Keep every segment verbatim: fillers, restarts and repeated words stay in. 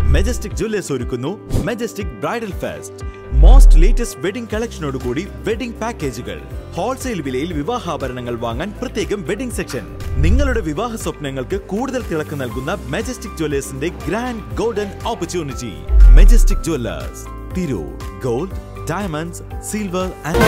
Majestic jewellers ഒരുക്കുന്നു Majestic bridal fest. Most latest wedding കളക്ഷനോടുകൂടി wedding പാക്കേജുകൾ. ഹോൾസെയിൽ വിലയിൽ വിവാഹാഭരണങ്ങൾ വാങ്ങാൻ പ്രത്യേകം വെഡിംഗ് സെക്ഷൻ. നിങ്ങളുടെ വിവാഹ സ്വപ്നങ്ങൾക്ക് കൂടുതൽ തിളക്കം നൽകുന്ന മെജസ്റ്റിക് ജുവല്ലേഴ്സിന്റെ grand golden opportunity. Majestic jewellers, Tirur. Gold, diamonds, silver and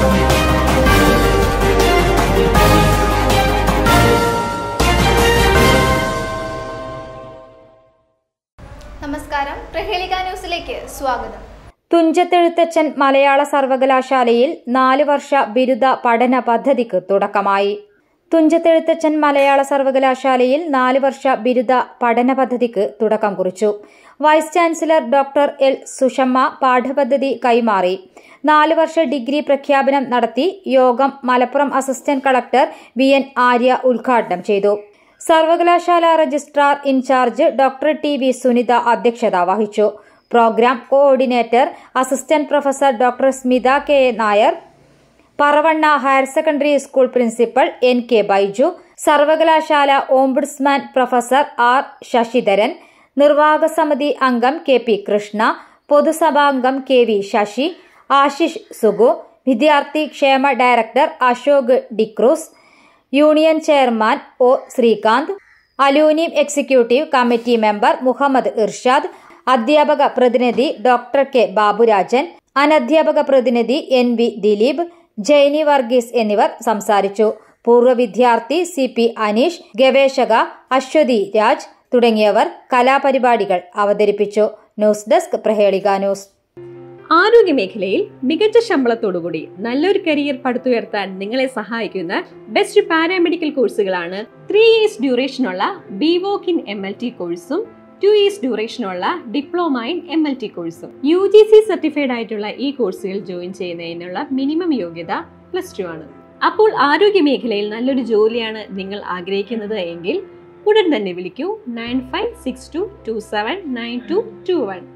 നമസ്കാരം, പ്രഹേളിക ന്യൂസിലേക്ക് സ്വാഗതം. തുഞ്ചത്തെഴുത്തച്ഛൻ മലയാള സർവകലാശാലയിൽ നാല് വർഷ ബിരുദ പഠന പദ്ധതിക്ക് തുടക്കമായി. തുഞ്ചത്തെഴുത്തച്ഛൻ മലയാള സർവകലാശാലയിൽ നാല് വർഷ ബിരുദ പഠന പദ്ധതിക്ക് തുടക്കം കുറിച്ചു. Vice chancellor doctor L Sushama പാഠപദ്ധതി കൈമാറി. നാല് വർഷ ഡിഗ്രി പ്രഖ്യാപനം നടത്തി. യോഗം Malappuram assistant collector V N Arya ഉദ്ഘാടനം ചെയ്തു. സർവകലാശാല registrar incharge doctor T V Sunitha അധ്യക്ഷത വഹിച്ചു. Programme coordinator assistant professor doctor Smitha K Nair, Paravanna higher secondary school principal N K Baiju, സർവകലാശാല ഓംബുഡ്സ്മാൻ പ്രൊഫസർ ആർ ശശിധരൻ, നിർവാഹക സമിതി അംഗം കെ പി കൃഷ്ണ, പൊതുസഭാംഗം കെ വി ശശി, ആശിഷ് സുഗു, വിദ്യാർത്ഥി ക്ഷേമ director Ashok D'Cruz, union chairman O Sreekanth, alumni executive committee member Muhammad Irshad, അധ്യാപക പ്രതിനിധി ഡോക്ടർ കെ ബാബുരാജൻ, അനധ്യാപക പ്രതിനിധി എൻ വി ദിലീപ്, ജൈനി വർഗീസ് എന്നിവർ സംസാരിച്ചു. പൂർവ്വ വിദ്യാർത്ഥി സി പി അനീഷ്, ഗവേഷക അശ്വതി രാജ് തുടങ്ങിയവർ കലാപരിപാടികൾ അവതരിപ്പിച്ചു. News desk, Prahelika news. ആരോഗ്യമേഖലയിൽ മികച്ച ശമ്പളത്തോടുകൂടി നല്ലൊരു കരിയർ പടുത്തുയർത്താൻ നിങ്ങളെ സഹായിക്കുന്ന ബെസ്റ്റ് പാരാമെഡിക്കൽ കോഴ്സുകളാണ് ത്രീ ഇയേഴ്സ് ഡ്യൂറേഷനുള്ള B voc in M L T കോഴ്സും ടു ഇയേഴ്സ് ഡ്യൂറേഷനുള്ള diploma in M L T കോഴ്സും. യു ജി സി സർട്ടിഫൈഡ് ആയിട്ടുള്ള ഈ കോഴ്സുകൾ ജോയിൻ ചെയ്യുന്നതിനുള്ള മിനിമം യോഗ്യത പ്ലസ് ടു ആണ്. അപ്പോൾ ആരോഗ്യമേഖലയിൽ നല്ലൊരു ജോലിയാണ് നിങ്ങൾ ആഗ്രഹിക്കുന്നത് എങ്കിൽ ഉടൻ തന്നെ വിളിക്കൂ nine five six two two seven nine two two one.